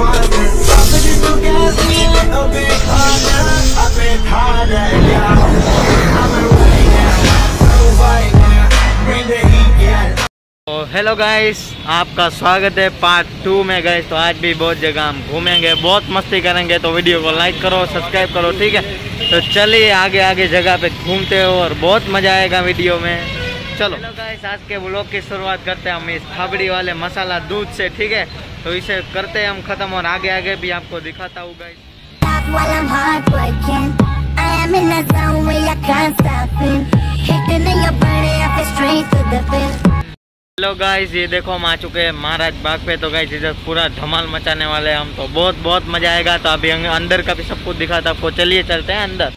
Hello guys, आपका स्वागत है पार्ट 2 में। गाइस तो आज भी बहुत जगह हम घूमेंगे, बहुत मस्ती करेंगे, तो वीडियो को लाइक करो, सब्सक्राइब करो, ठीक है। तो चलिए आगे आगे जगह पे घूमते हो और बहुत मज़ा आएगा वीडियो में। चलो। हेलो गाइस, आज के व्लॉग की शुरुआत करते हैं हम इस फाफड़ी वाले मसाला दूध से, ठीक है। तो इसे करते हैं हम ख़त्म और आगे आगे भी आपको दिखाता हूँ गाइस। हेलो गाइस, ये देखो हम आ चुके हैं महाराज बाग पे। तो गाइस इधर पूरा धमाल मचाने वाले हैं हम, तो बहुत मजा आएगा। तो अभी अंदर का भी सब कुछ दिखाता आपको, चलिए चलते हैं अंदर।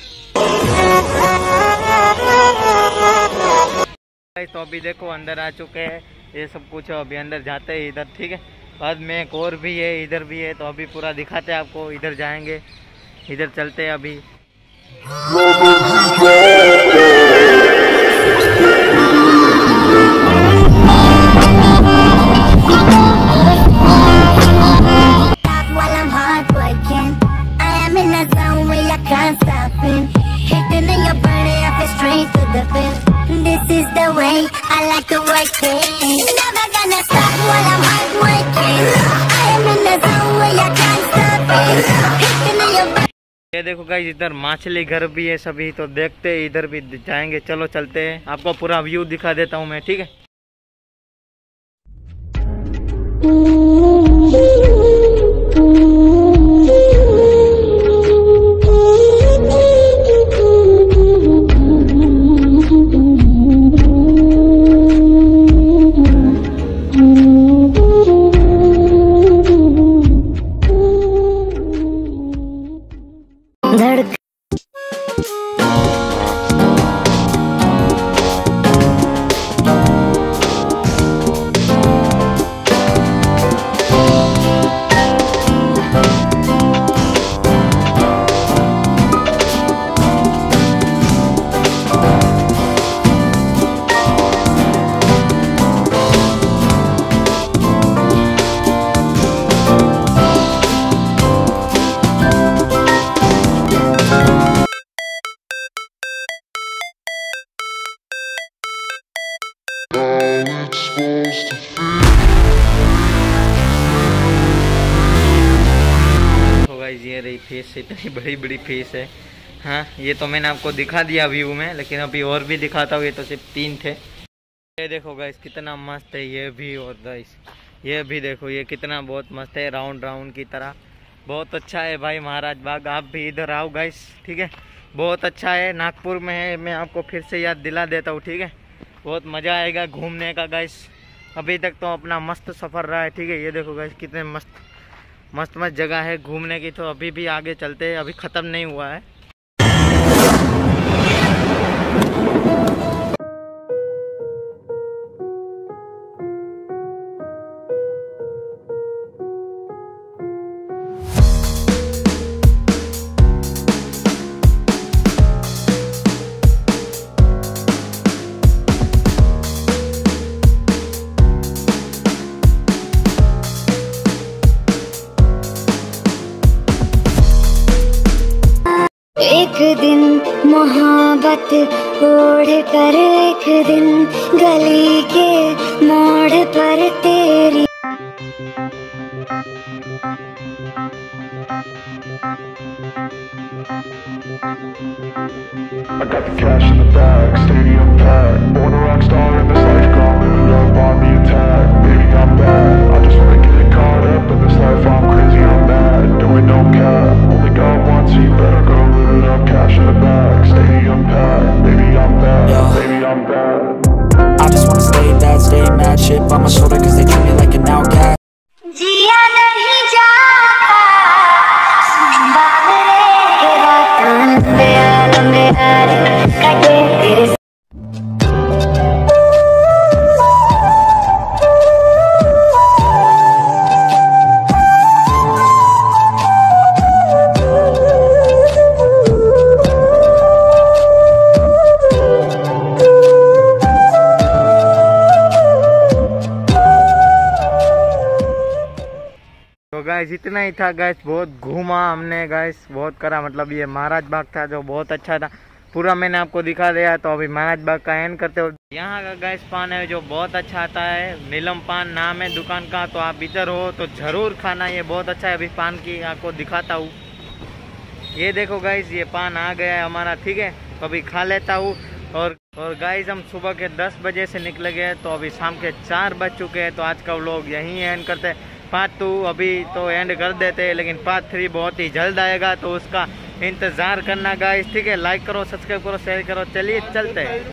गाइस तो अभी देखो अंदर आ चुके हैं, ये सब कुछ अभी अंदर जाते हैं इधर, ठीक है। बाद में एक और भी है, इधर भी है, तो अभी पूरा दिखाते हैं आपको। इधर जाएंगे, इधर चलते हैं अभी। ये देखो गाइस, इधर मछली घर भी है सभी, तो देखते हैं, इधर भी जाएंगे। चलो चलते हैं, आपको पूरा व्यू दिखा देता हूँ मैं, ठीक है। ये रही फेस, इतनी बड़ी फेस है। हाँ, ये तो मैंने आपको दिखा दिया व्यू में, लेकिन अभी और भी दिखाता हूँ। ये तो सिर्फ 3 थे। ये देखो गाइस कितना मस्त है ये भी, और गाइस ये भी देखो, ये कितना बहुत मस्त है, राउंड की तरह। बहुत अच्छा है भाई महाराज बाग। आप भी इधर आओ गाइस, ठीक है। बहुत अच्छा है, नागपुर में है। मैं आपको फिर से याद दिला देता हूँ, ठीक है। बहुत मज़ा आएगा घूमने का गाइस। अभी तक तो अपना मस्त सफ़र रहा है, ठीक है। ये देखो गाइस कितने मस्त जगह है घूमने की। तो अभी भी आगे चलते हैं, अभी ख़त्म नहीं हुआ है। एक दिन मोहब्बत ओढ़ कर, एक दिन गली के मोड़ पर तेरी। I got the cash in the bag, stadium packed. Born a rock star in this life, gone living up on the attack. Baby, I'm bad, I just wanna get caught up in this life. I'm crazy, I'm mad, doing no cap. Only got one, so you better go live it up. Cash in the bag, stadium packed. Baby, I'm bad, baby, I'm bad. I just wanna stay bad, stay mad. Shit on my shoulder cause they treat me like an outcast. जिया नहीं जाता लंबे लंबे कटे तेरे। Guys इतना ही था guys, बहुत घूमा हमने गाइस, बहुत करा। मतलब ये महाराज बाग था जो बहुत अच्छा था, पूरा मैंने आपको दिखा दिया। तो अभी महाराज बाग का एंड करते हो। यहाँ का गाइस पान है जो बहुत अच्छा आता है, नीलम पान नाम है दुकान का। तो आप इधर हो तो जरूर खाना, ये बहुत अच्छा है। अभी पान की आपको दिखाता हूँ। ये देखो गाइस ये पान आ गया है हमारा, ठीक है। तो अभी खा लेता हूँ। और गाइस हम सुबह के 10 बजे से निकले गए, तो अभी शाम के 4 बज चुके हैं। तो आज का व्लॉग यहीं एंड करते हैं। पार्ट 2 अभी तो एंड कर देते हैं, लेकिन पार्ट 3 बहुत ही जल्द आएगा, तो उसका इंतजार करना गाइस, ठीक है। लाइक करो, सब्सक्राइब करो, शेयर करो। चलिए चलते हैं।